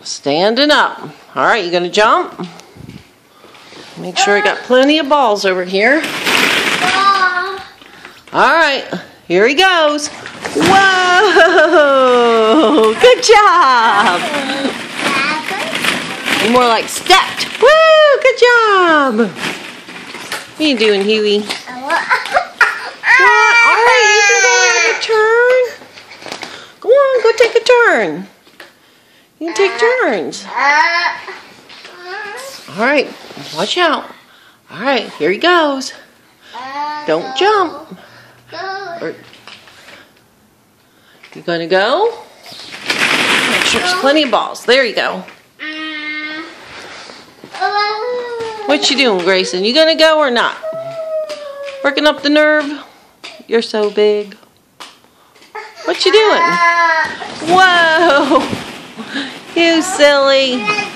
Standing up. All right, you gonna jump? Make sure I got plenty of balls over here. All right, here he goes. Whoa! Good job. More like stepped. Woo! Good job. What are you doing, Huey? What? All right, you can go have a turn. Go on, go take a turn. You can take turns. All right, watch out. All right, here he goes. Don't jump. You gonna go? Make sure there's plenty of balls. There you go. What you doing, Grayson? You gonna go or not? Working up the nerve? You're so big. What you doing? Whoa! You silly.